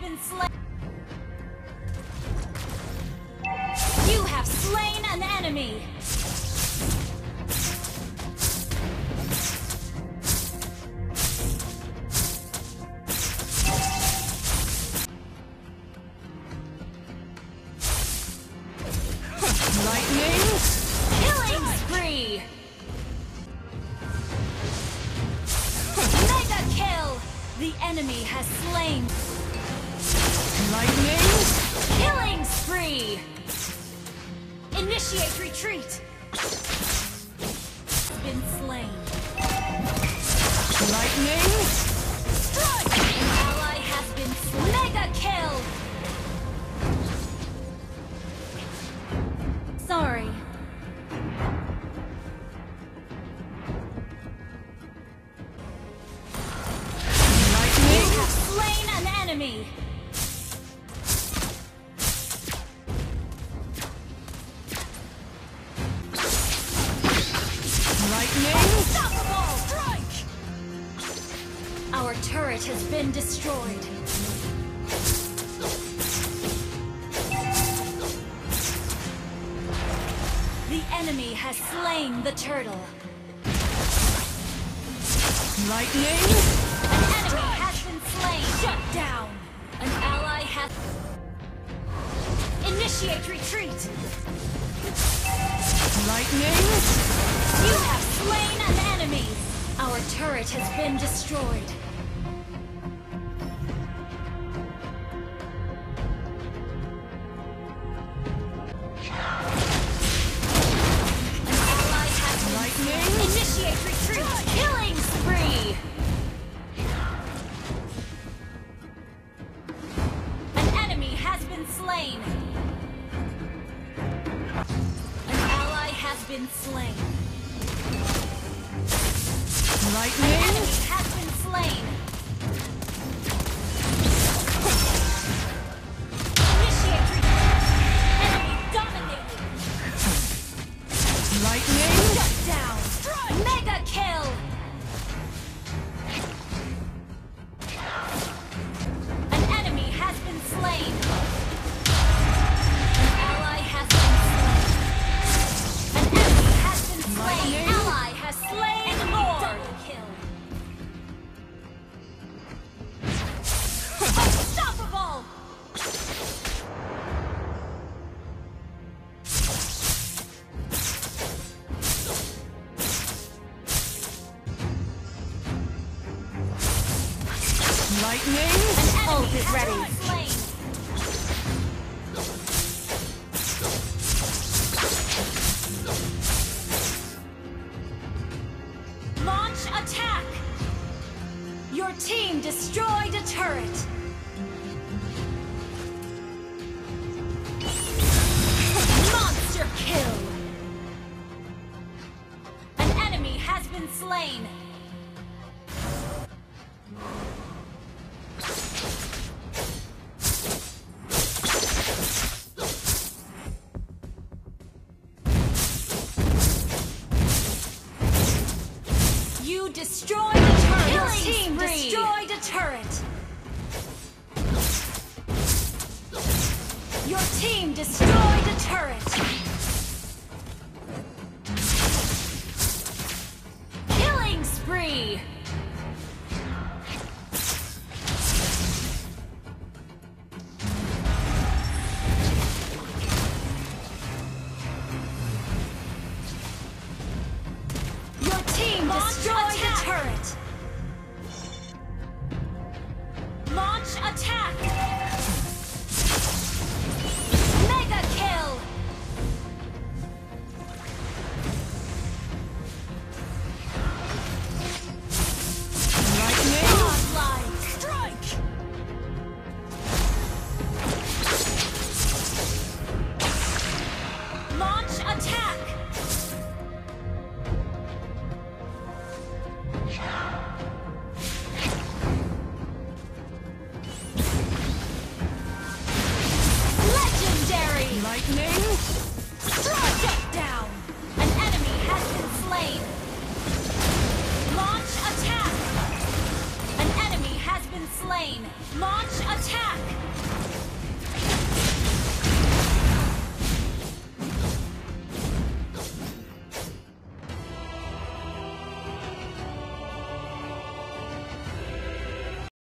been slain. You have slain an enemy. Lightning! Killing spree. Mega kill. The enemy has slain. Lightning! Killing spree. Initiate retreat. Been slain. Lightning! Strike. An ally has been slain. Mega kill. Sorry. Lightning! You have slain an enemy. Lightning! Unstoppable! Strike! Our turret has been destroyed. The enemy has slain the turtle. Lightning! An enemy has been slain. Shut down. An ally has... Initiate retreat. Lightning! You have slain an enemy. Our turret has been destroyed. Lightning! Initiate retreat! Killing spree! An enemy has been slain. An ally has been slain. An Lightning! enemy has been slain. Initiate retreat! Enemy dominated! Lightning! Shut down! Mega kill! An enemy has been slain. An ally has been slain. An enemy has been slain. Lightning. Ally has slain more. Double kill. Unstoppable! Lightning! An Ult enemy is has ready. been slain. Launch attack! Your team destroyed a turret. Monster kill! An enemy has been slain. You destroyed a turret. Your team destroyed a turret. Your team destroyed a turret. Killing spree. Your team destroyed